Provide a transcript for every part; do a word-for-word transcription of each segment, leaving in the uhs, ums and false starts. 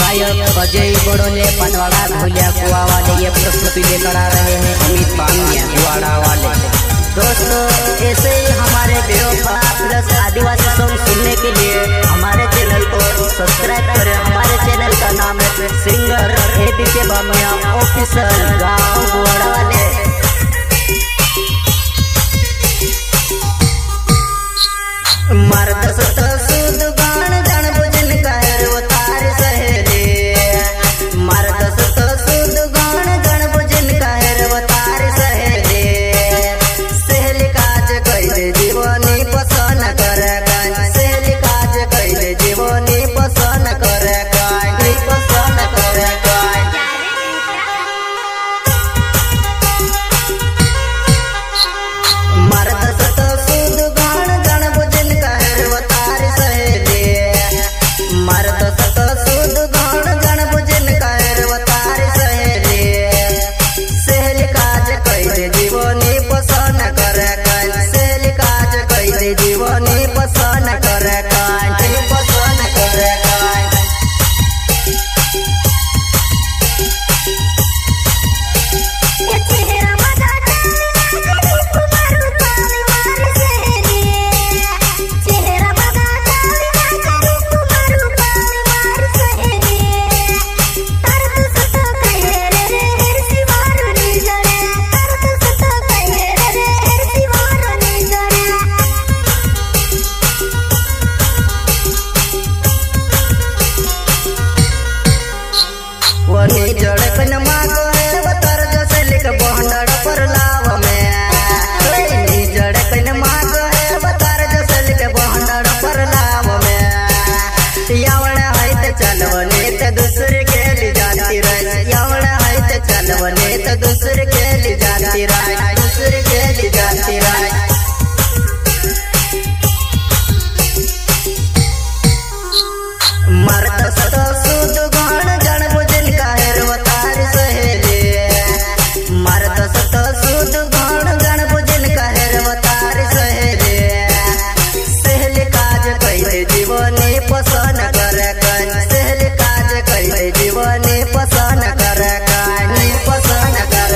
गायक अजय बड़ोले पनवाड़ा धुलिया कुआ वाले ये प्रस्तुति लेकर आ रहे हैं अमित बांगिया गुआड़ा वाले। दोस्तों ऐसे ही हमारे बेरोपा प्लस आदिवासी सॉन्ग सुनने के लिए हमारे चैनल को सब्सक्राइब करें। हमारे चैनल का नाम है सिंगर एबीके बामिया ऑफिशियल गाँव गुआड़ा वाले। मर्द सत सुद गान जन बुझन कहर उतार सहेरे, मर्द सत सुद गान जन बुझन कहर उतार सहेरे। सहल काज कैले जीवनी पसंद कर सहल काज कैले जीवनी पसंद कर पसंद कर मर्द सत सुद गान जन बुझन कहर उतार सहेरे, मर्द सत सुद गान जन बुझन कहर उतार सहेरे। सहल काज कैले जीवनी पसंद कर सहल काज कैले जीवनी पसंद कर पसंद कर वनी जड़कन मागो है बतर जैसे लिख बहनड़ पर लाव में। वनी जड़कन मागो है बतर जैसे लिख बहनड़ पर लाव में। यावण है ते चलवने ते दूसरे के ले जाती रह, यावण है ते चलवने ते दूसरे के ले जाती रह, दूसरे के ले जाती रह। मर्द सत सुद गान जन बुझन कहर उतार सहेरे, मर्द सत सुद गान जन बुझन कहर उतार सहेरे। सहल काज कैले जीवनी पसंद कर सहल काज कैले जीवनी पसंद कर पसंद कर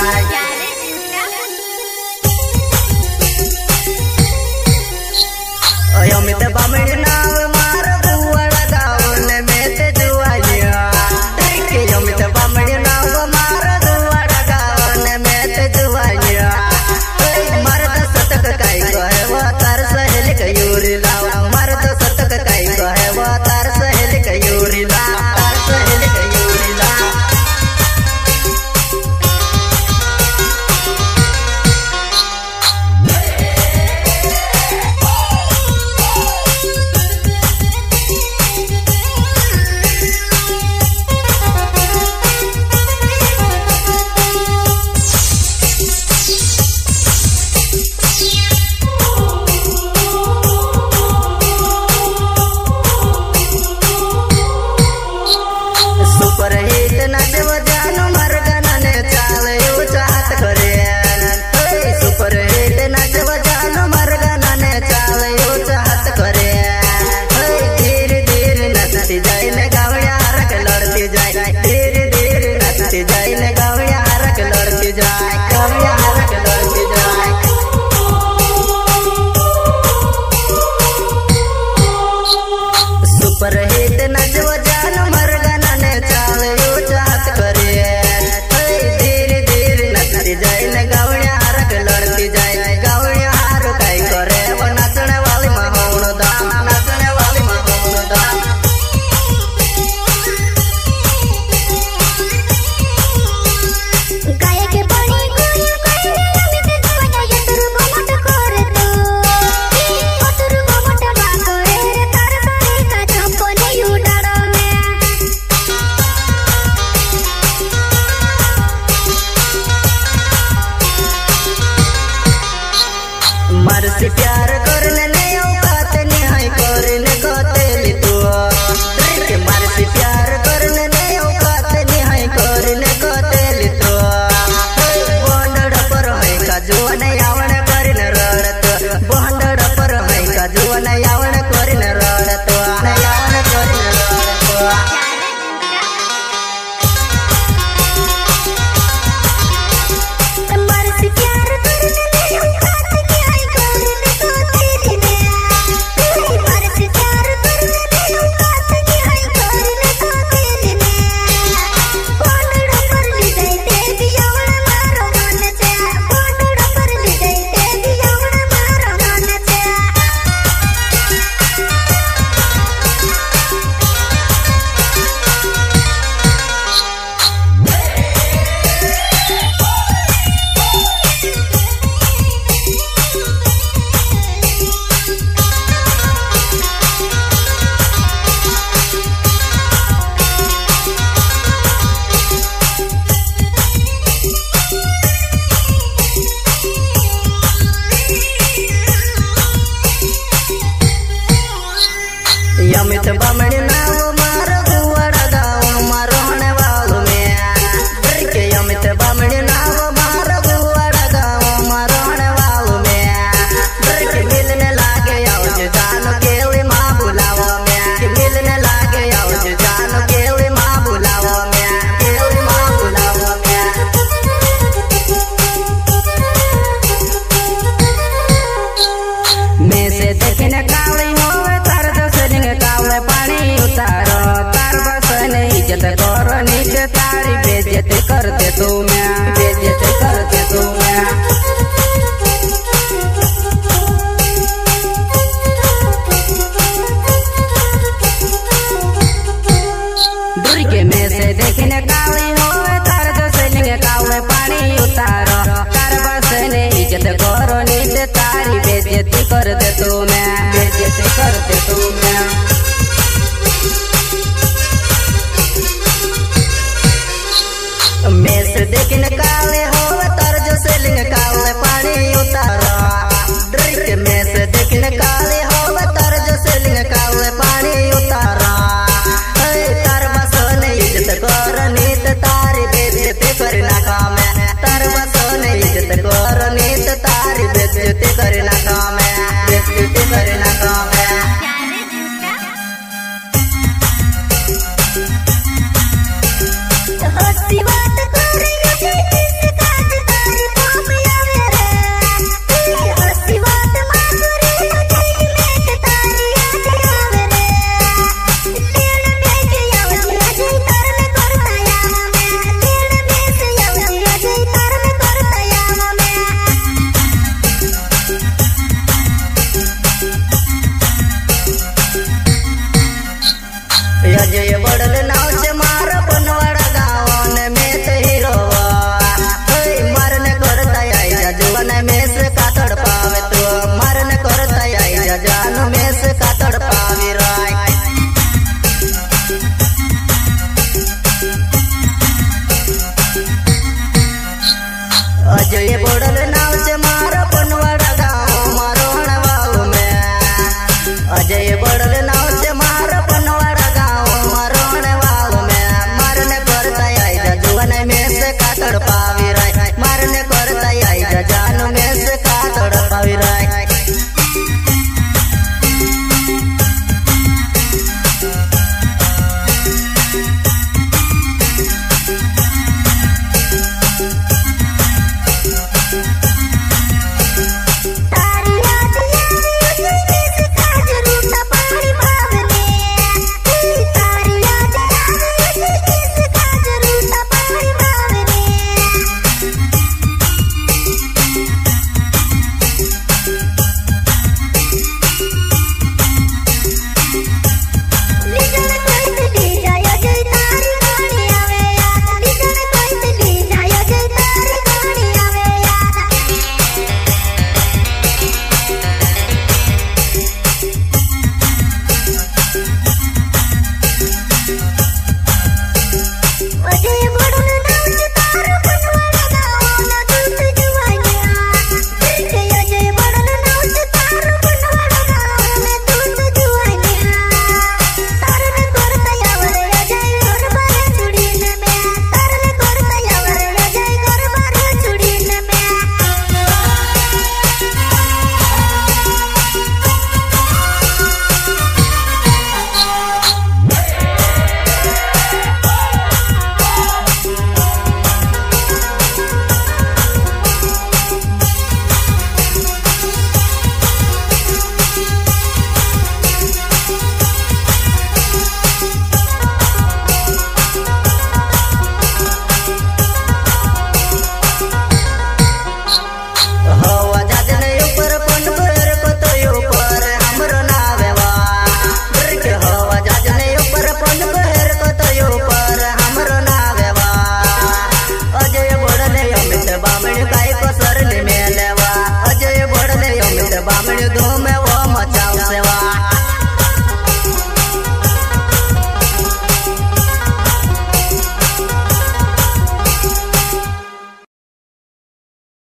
अमित बामणी नाव मार गुआड़ा गाँव में ते जुआइया। अमित बामणी नाव मार गुआड़ा गाँव में ते जुआइया। मर्द सतक काई कहे वो तार सहेल कयूरी लाव, मर्द सतक काई कहे वो तार सहेल कयूरी लाव, तार सहेल कयूरी लाव। सुपर हिट नाचव जानो मर्गना ने चाले यू चाहत करे। सुपर हिट नाचव जानो मर्गना ने चाले यू चाहत करे। धीरे धीरे नचती जाए ने गावया हरक लड़ती जाए, धीरे धीरे नचती जाए ने गावया हरक लड़ती जाए, गावया हरक लड़ती जाए। सुपर हिट नाचव जानो मर्गना ने चाले यू चाहत करे। धीरे धीरे नचती जाए ने गावया हरक लड़ती जाए, गावया हारो काई करे वो नाचने वाली महोण दाम, नाचने वाली महोण दाम। गायक बड़ी कोई कोई अमित जुआया यतरु गोमट करे तो यतरु गोमट बा करे रे तार तारे का चंपने उडाड़ा में। मर से प्यार करने ने औकात नहीं है करने कतेली तू। मर से प्यार करने ने औकात नहीं है करने कतेली तू। बंडड़ पर है का जुआन यावण करने रड़त, बंडड़ पर है का जुआन यावण करने रड़त, यावण करने रड़त। अमित बामणी नाव मारो गुवाड़ा गाँव मारो हने वालों में डर के अमित बामणी नाव मारो गुवाड़ा गाँव मारो हने वालों में डर के मिलने लागे आओ जो जानो केवी माँ बुलावो में के मिलने लागे आओ जो जानो केवी माँ बुलावो में केवी माँ बुलावो में मैं से देखने काली होवे तार दसलिंग काले पानी उतारो तार बसने इज्जत करो नीच तारी बेइज्जत करते तू मैं बेइज्जत करते तू मैं दूर के में से देखने काली होवे तार दसलिंग काले पानी उतारो तार बसने इज्जत करो नीच तारी बेइज्जत करते तू मैं बेइज्जत करते तू मैं मैं से देखने काले होवे तार दसलिंग काले पानी उतारो डर के में से देखने काले होवे तार दसलिंग काले पानी उतारो तार बसने इज्जत करो नीच तारी बेइज्जत करना काम है तार बसने इज्जत करो नीच तारी बेइज्जत करना काम है बेइज्जत करना काम